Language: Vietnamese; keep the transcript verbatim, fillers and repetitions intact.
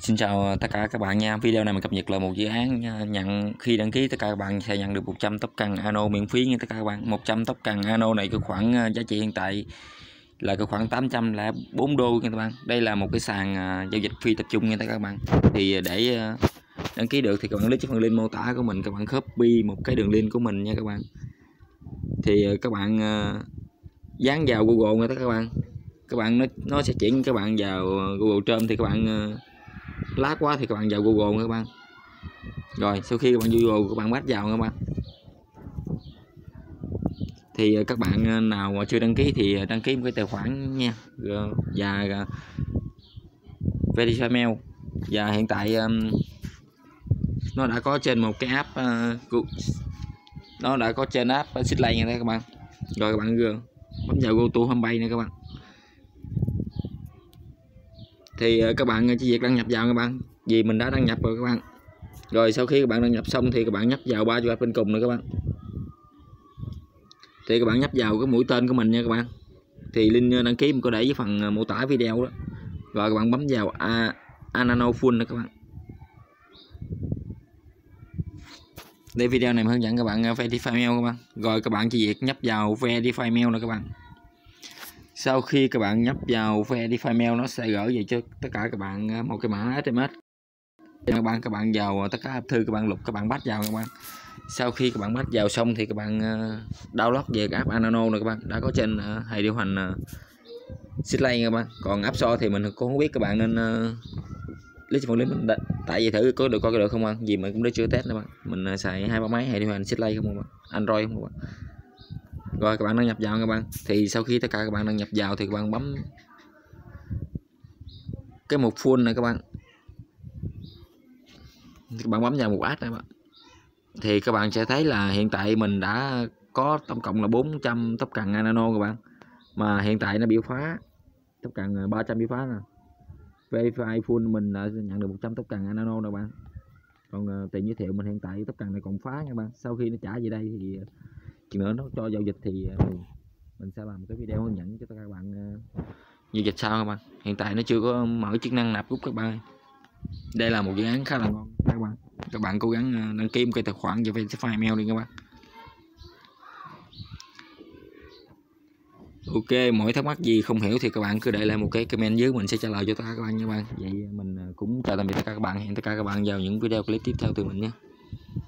Xin chào tất cả các bạn nha. Video này mình cập nhật là một dự án nhận khi đăng ký tất cả các bạn sẽ nhận được một trăm tóc cần Ano miễn phí nha tất cả các bạn. một trăm tóc cần Ano này cái khoản giá trị hiện tại là cái khoảng tám trăm lẻ bốn đô nha các bạn. Đây là một cái sàn giao dịch phi tập trung nha tất cả các bạn. Thì để đăng ký được thì các bạn click phần link mô tả của mình, các bạn copy một cái đường link của mình nha các bạn. Thì các bạn dán vào Google nha tất cả các bạn. Các bạn nó nó sẽ chuyển các bạn vào Google Chrome, thì các bạn lát quá thì các bạn vào Google các bạn. Rồi sau khi các bạn vô Google các bạn bắt vào các bạn, thì các bạn nào mà chưa đăng ký thì đăng ký một cái tài khoản nha, và verify mail. Và hiện tại nó đã có trên một cái app, nó đã có trên app Xlay nha các bạn. Rồi các bạn bấm vào go to homepage nha các bạn. Thì các bạn chỉ việc đăng nhập vào các bạn, vì mình đã đăng nhập rồi các bạn. Rồi sau khi các bạn đăng nhập xong thì các bạn nhấp vào ba chữ bên cùng này các bạn. Thì các bạn nhấp vào cái mũi tên của mình nha các bạn. Thì link đăng ký mình có để với phần mô tả video đó. Rồi các bạn bấm vào Ano full này các bạn. Đây video này mình hướng dẫn các bạn verify mail các bạn. Rồi các bạn chỉ việc nhấp vào verify mail này các bạn. Sau khi các bạn nhấp vào verify mail, nó sẽ gửi về cho tất cả các bạn một cái mã ét em ét. Các bạn các bạn vào tất cả app thư, các bạn lục, các bạn bắt vào các bạn. Sau khi các bạn bắt vào xong thì các bạn download về cái app Ano này các bạn, đã có trên hệ điều hành Xlay các bạn. Còn app store thì mình cũng không biết, các bạn nên click vào link mình đặt, tại vì thử có được coi cái được không bạn, vì mình cũng đã chưa test nữa bạn. Mình xài hai ba máy hệ điều hành Xlay không các bạn, Android không các bạn. Rồi các bạn đăng nhập vào các bạn. Thì sau khi tất cả các bạn đăng nhập vào thì các bạn bấm cái mục full này các bạn. Các bạn bấm vào một ad này các bạn. Thì các bạn sẽ thấy là hiện tại mình đã có tổng cộng là bốn trăm tóc cần Ano các bạn. Mà hiện tại nó bị phá, tóc cần ba trăm bị phá nè. Verify full mình đã nhận được một trăm tóc cần Ano nè bạn. Còn tiền giới thiệu mình hiện tại tóc cần này còn phá nha bạn. Sau khi nó trả về đây thì chuyện nữa nó cho giao dịch thì mình sẽ làm một cái video hướng dẫn cho các bạn giao dịch sau các bạn. Hiện tại nó chưa có mở chức năng nạp rút các bạn. Đây là một dự án khá là ngon các bạn. Các bạn cố gắng đăng ký một cái tài khoản và verify mail đi các bạn. Ok, mỗi thắc mắc gì không hiểu thì các bạn cứ để lại một cái comment dưới, mình sẽ trả lời cho tất cả các bạn nha bạn. Vậy mình cũng chào tạm biệt tất cả các bạn, hẹn tất cả các bạn vào những video clip tiếp theo từ mình nhé.